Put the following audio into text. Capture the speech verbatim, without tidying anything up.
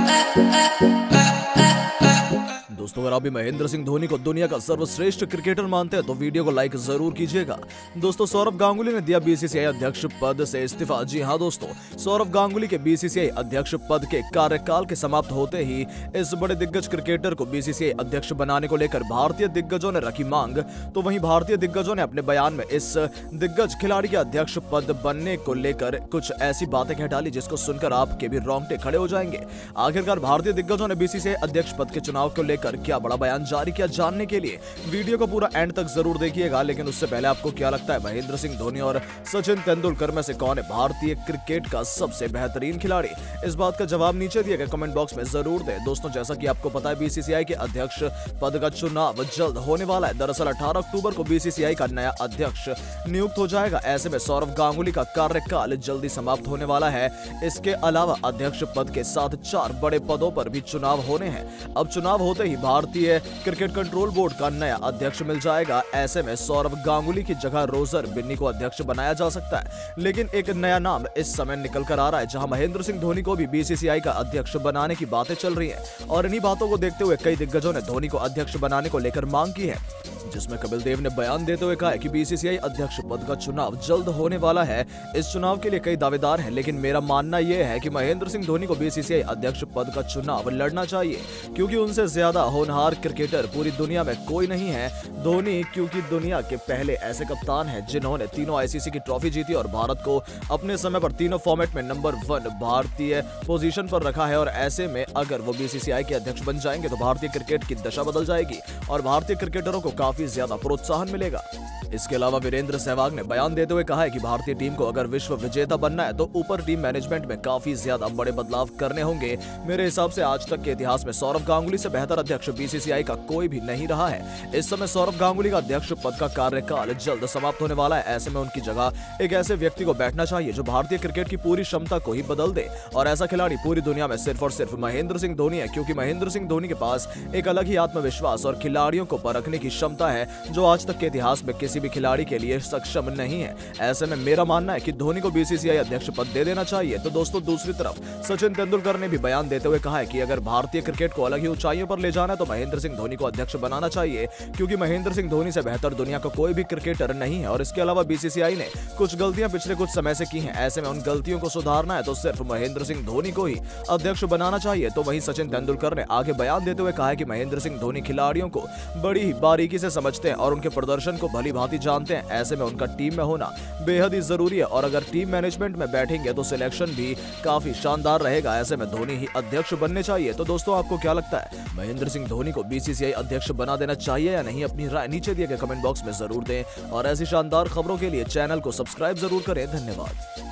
दोस्तों, अगर आप भी महेंद्र सिंह धोनी को दुनिया का सर्वश्रेष्ठ क्रिकेटर मानते हैं तो वीडियो को लाइक जरूर कीजिएगा। दोस्तों, सौरव गांगुली ने दिया बीसीसीआई अध्यक्ष पद से इस्तीफा। जी हां दोस्तों, सौरव गांगुली के बीसीसीआई अध्यक्ष पद के कार्यकाल के समाप्त होते ही इस बड़े दिग्गज क्रिकेटर को बीसीसीआई अध्यक्ष बनाने को लेकर भारतीय दिग्गजों ने रखी मांग। तो वहीं भारतीय दिग्गजों ने अपने बयान में इस दिग्गज खिलाड़ी के अध्यक्ष पद बनने को लेकर कुछ ऐसी बातें कह डाली जिसको सुनकर आपके भी रोंगटे खड़े हो जाएंगे। आखिरकार भारतीय दिग्गजों ने बीसीसीआई अध्यक्ष पद के चुनाव को लेकर क्या बड़ा बयान जारी किया, जानने के लिए वीडियो को पूरा एंड तक जरूर देखिएगा। लेकिन उससे पहले आपको क्या लगता है, महेंद्र सिंह धोनी और सचिन तेंदुलकर में से कौन है भारतीय क्रिकेट का सबसे बेहतरीन खिलाड़ी? इस बात का जवाब नीचे दिए गए कमेंट बॉक्स में जरूर दें। दोस्तों, जैसा कि आपको पता है, बीसीसीआई के अध्यक्ष पद का चुनाव जल्द होने वाला है। दरअसल अठारह अक्टूबर को बीसीसीआई का नया अध्यक्ष नियुक्त हो जाएगा। ऐसे में सौरव गांगुली का कार्यकाल जल्दी समाप्त होने वाला है। इसके अलावा अध्यक्ष पद के साथ चार बड़े पदों पर भी चुनाव होने हैं। अब चुनाव होते ही भारतीय क्रिकेट कंट्रोल बोर्ड का नया अध्यक्ष मिल जाएगा। ऐसे में सौरव गांगुली की जगह रोजर बिन्नी को अध्यक्ष बनाया जा सकता है। लेकिन एक नया नाम इस समय निकल कर आ रहा है, जहां महेंद्र सिंह धोनी को भी बीसीसीआई का अध्यक्ष बनाने की बातें चल रही हैं। और इन्हीं बातों को देखते हुए कई दिग्गजों ने धोनी को अध्यक्ष बनाने को लेकर मांग की है, जिसमें कपिल देव ने बयान देते हुए कहा है कि बीसीसीआई अध्यक्ष पद का चुनाव जल्द होने वाला है। इस चुनाव के लिए कई दावेदार हैं, लेकिन मेरा मानना यह है कि महेंद्र सिंह धोनी को बीसीसीआई अध्यक्ष पद का चुनाव लड़ना चाहिए, क्योंकि उनसे ज्यादा होनहार क्रिकेटर पूरी दुनिया में कोई नहीं है। धोनी क्योंकि दुनिया के पहले ऐसे कप्तान हैं जिन्होंने तीनों आईसीसी की ट्रॉफी जीती और भारत को अपने समय पर तीनों फॉर्मेट में नंबर वन भारतीय पोजीशन पर रखा है। और ऐसे में अगर वो बीसीसीआई के अध्यक्ष बन जाएंगे तो भारतीय क्रिकेट की दशा बदल जाएगी और भारतीय क्रिकेटरों को काफी ज्यादा प्रोत्साहन मिलेगा। इसके अलावा वीरेंद्र सहवाग ने बयान देते हुए कहा है कि भारतीय टीम को अगर विश्व विजेता बनना है तो ऊपर टीम मैनेजमेंट में काफी ज्यादा बड़े बदलाव करने होंगे। मेरे हिसाब से आज तक के इतिहास में सौरव गांगुली से बेहतर अध्यक्ष बीसीसीआई का कोई भी नहीं रहा है। इस समय सौरव गांगुली का अध्यक्ष पद का कार्यकाल जल्द समाप्त होने वाला है। ऐसे में उनकी जगह एक ऐसे व्यक्ति को बैठना चाहिए जो भारतीय क्रिकेट की पूरी क्षमता को ही बदल दे। और ऐसा खिलाड़ी पूरी दुनिया में सिर्फ और सिर्फ महेंद्र सिंह धोनी है, क्योंकि महेंद्र सिंह धोनी के पास एक अलग ही आत्मविश्वास और खिलाड़ियों को परखने की क्षमता है जो आज तक के इतिहास में किसी भी खिलाड़ी के लिए सक्षम नहीं है। ऐसे में मेरा मानना है कि धोनी को बीसीसीआई अध्यक्ष पद दे देना चाहिए। तो दोस्तों, दूसरी तरफ सचिन तेंदुलकर ने भी बयान देते हुए कहा है कि अगर भारतीय क्रिकेट को अलग ही ऊंचाइयों पर ले जाना है तो महेंद्र सिंह धोनी को अध्यक्ष बनाना चाहिए, क्योंकि महेंद्र सिंह धोनी से बेहतर दुनिया का कोई भी क्रिकेटर नहीं है। और इसके अलावा बीसीसीआई ने कुछ गलतियां पिछले कुछ समय से की हैं। ऐसे में उन गलतियों को सुधारना है तो सिर्फ महेंद्र सिंह धोनी को ही अध्यक्ष बनाना चाहिए। तो वहीं सचिन तेंदुलकर ने आगे बयान देते हुए कहा है कि महेंद्र सिंह धोनी खिलाड़ियों को बड़ी ही बारीकी से समझते हैं और उनके प्रदर्शन को भली भांति जानते हैं। ऐसे में उनका टीम में होना बेहद ही जरूरी है और अगर टीम मैनेजमेंट में बैठेंगे तो सिलेक्शन भी काफी शानदार रहेगा। ऐसे में धोनी ही अध्यक्ष बनने चाहिए। तो दोस्तों, आपको क्या लगता है, महेंद्र सिंह धोनी को बीसीसीआई अध्यक्ष बना देना चाहिए या नहीं? अपनी राय नीचे दिए गए कमेंट बॉक्स में जरूर दें और ऐसी शानदार खबरों के लिए चैनल को सब्सक्राइब जरूर करें। धन्यवाद।